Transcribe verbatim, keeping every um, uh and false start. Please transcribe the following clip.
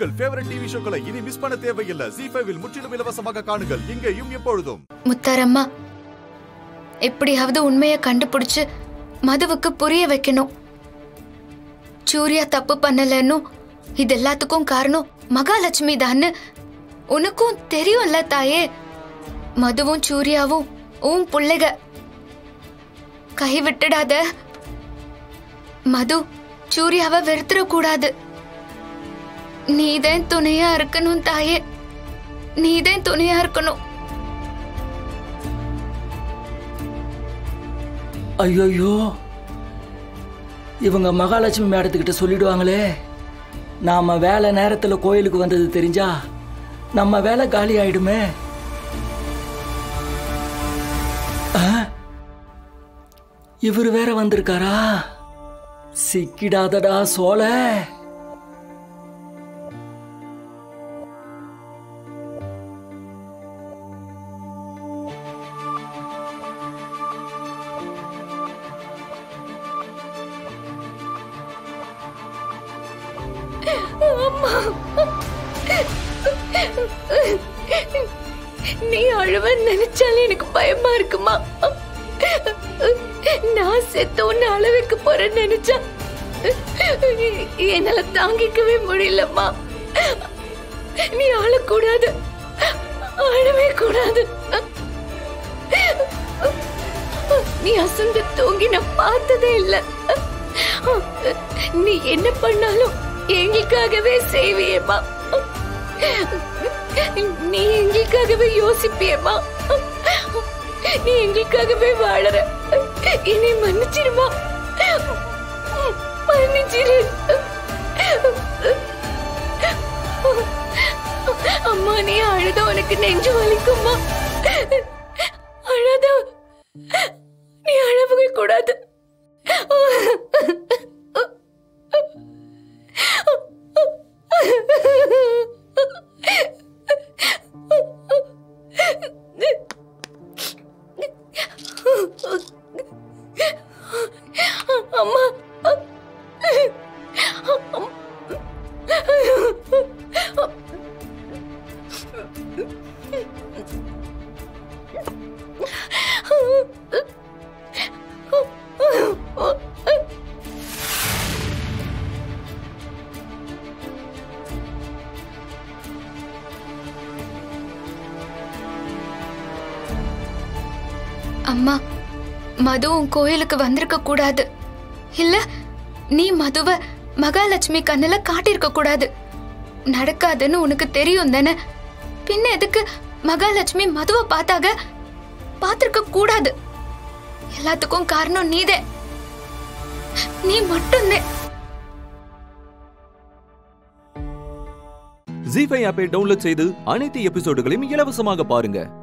உங்கள் favourite TV ஷோக்களை இனி miss பண்ண தேவையில்லை. ஜீ ஃபைவ் இல் முற்றிலும் இலவசமாக காணுங்கள். இங்கேயும் எப்பொழுதும். முத்தாரம்மா, எப்படியாவது உண்மையை கண்டுபிடிச்சு மதுவுக்கு புரிய வைக்கணும். சூர்யா தப்பு பண்ணலன்னு இது எல்லாத்துக்கும் காரணம் மகாலட்சுமி தான் உனக்கும் தெரியும்ல தாயே. மதுவும் சூர்யாவும் உன் பிள்ளைக, கை விட்டுடாத. மது சூர்யாவை வெறுத்துற கூடாது. நீதான் துணையா இருக்கணும் தாயே, நீதான் துணையா இருக்கணும். ஐயோ, இவங்க மகாலட்சுமி மேடத்துக்கிட்ட சொல்லிடுவாங்களே நாம வேலை நேரத்துல கோயிலுக்கு வந்தது தெரிஞ்சா நம்ம வேலை காலி ஆயிடுமே. இவரு வேற வந்திருக்காரா? சிக்கிடாதடா சோழ. நீ அழுவன்னு நினைச்சாலே எனக்கு பயமா இருக்குமா? நான் செத்து உன்னை அழ வைக்க போறேன்னு நினைச்சா என்னால தாங்கிக்கவே முடியலம்மா. நீ அழக்கூடாது, அழவே கூடாது. நீ அசந்து தூங்கி நான் பார்த்ததே இல்ல. நீ என்ன பண்ணாலும் எங்களுக்காகவே செய்வியேம்மா. நீ எங்களுக்காகவே யோசிப்பியம்மா. நீ எங்களுக்காகவே வாழற. என்னை மன்னிச்சிருமா, மன்னிச்சிரு. அம்மா, நீ அழுத உனக்கு நெஞ்சு வலிக்குமா? அழாத, நீ அழவே கூடாது. அம்மா, அம்மா, மதுவும் கோயிலுக்கு வந்திருக்க கூடாது. இல்ல, நீ மதுவ மகாலட்சுமி கண்ணுல காட்டிருக்க கூடாது. நடக்காதுன்னு உனக்கு தெரியும் தானே? பின்ன எதுக்கு மகாலட்சுமி மதுவ பார்த்தாக? பார்த்திருக்க கூடாது. எல்லாத்துக்கும் காரணம் நீதே, நீ மட்டும்தான். ஜீ ஃபைவ் ஆப்பை டவுன்லோட் செய்து அனைத்து எபிசோடுகளையும் இலவசமாக பாருங்க.